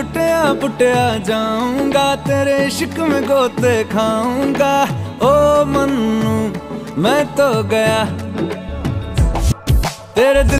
लुटिया पुटिया जाऊंगा, तेरे इश्क में गोते खाऊंगा। ओ मन्नू मैं तो गया तेरे दिल